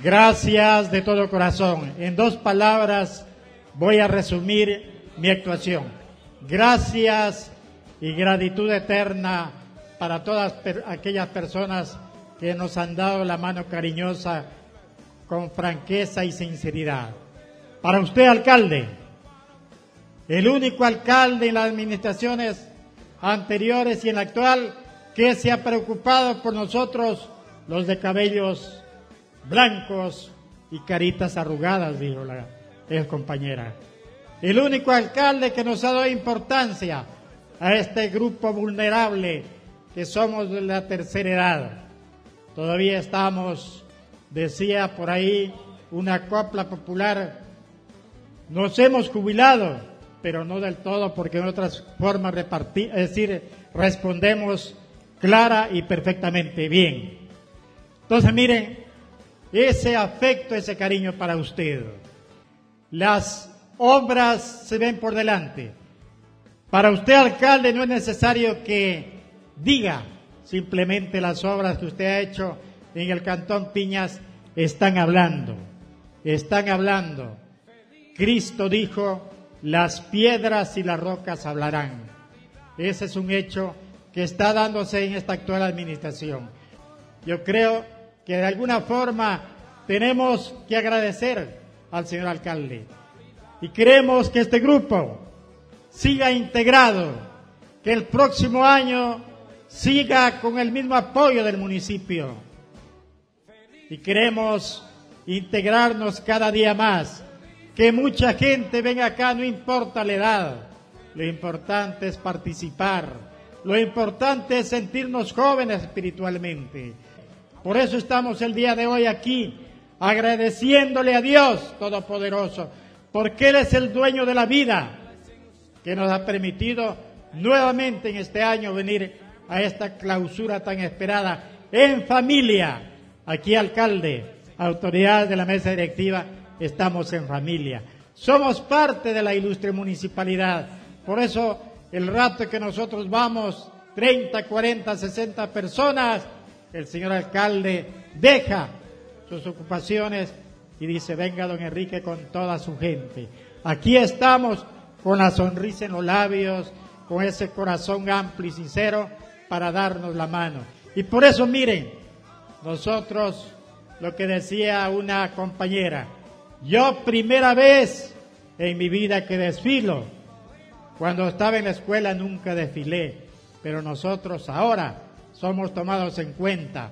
Gracias de todo corazón. En 2 palabras voy a resumir mi actuación. Gracias y gratitud eterna para todas aquellas personas que nos han dado la mano cariñosa con franqueza y sinceridad. Para usted, alcalde, el único alcalde en las administraciones anteriores y en la actual que se ha preocupado por nosotros, los de cabellos blancos y caritas arrugadas, dijo la compañera. El único alcalde que nos ha dado importancia a este grupo vulnerable que somos de la tercera edad. Todavía estamos, decía por ahí una copla popular, nos hemos jubilado, pero no del todo, porque en otras formas respondemos clara y perfectamente bien. Entonces, miren, ese afecto, ese cariño para usted. Las obras se ven por delante. Para usted, alcalde, no es necesario que diga, simplemente las obras que usted ha hecho en el Cantón Piñas están hablando. Cristo dijo, las piedras y las rocas hablarán. Ese es un hecho que está dándose en esta actual administración. Yo creo que de alguna forma tenemos que agradecer al señor alcalde y queremos que este grupo siga integrado, que el próximo año siga con el mismo apoyo del municipio y queremos integrarnos cada día más, que mucha gente venga acá, no importa la edad, lo importante es participar, lo importante es sentirnos jóvenes espiritualmente. Por eso estamos el día de hoy aquí, agradeciéndole a Dios Todopoderoso, porque Él es el dueño de la vida, que nos ha permitido nuevamente en este año venir a esta clausura tan esperada en familia. Aquí, alcalde, autoridades de la mesa directiva, estamos en familia. Somos parte de la ilustre municipalidad. Por eso, el rato que nosotros vamos, 30, 40, 60 personas, el señor alcalde deja sus ocupaciones y dice, venga don Enrique con toda su gente. Aquí estamos con la sonrisa en los labios, con ese corazón amplio y sincero para darnos la mano. Y por eso, miren, nosotros, lo que decía una compañera, yo primera vez en mi vida que desfilo, cuando estaba en la escuela nunca desfilé, pero nosotros ahora somos tomados en cuenta.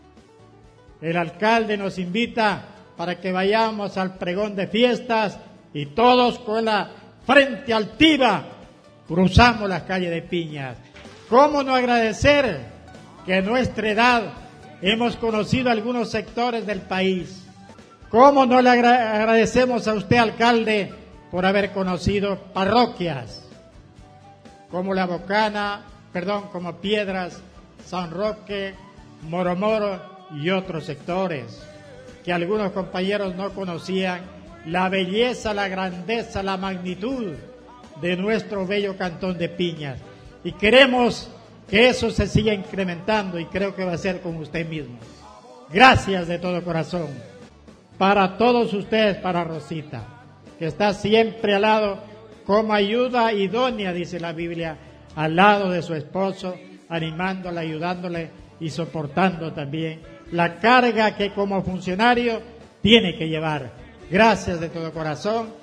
El alcalde nos invita para que vayamos al pregón de fiestas y todos con la frente altiva cruzamos las calles de Piñas. ¿Cómo no agradecer que a nuestra edad hemos conocido algunos sectores del país? ¿Cómo no le agradecemos a usted, alcalde, por haber conocido parroquias como La Bocana, como Piedras, San Roque, Moromoro y otros sectores que algunos compañeros no conocían? La belleza, la grandeza, la magnitud de nuestro bello Cantón de Piñas. Y queremos que eso se siga incrementando y creo que va a ser con usted mismo. Gracias de todo corazón. Para todos ustedes, para Rosita, que está siempre al lado, como ayuda idónea, dice la Biblia, al lado de su esposo, animándola, ayudándole y soportando también la carga que como funcionario tiene que llevar. Gracias de todo corazón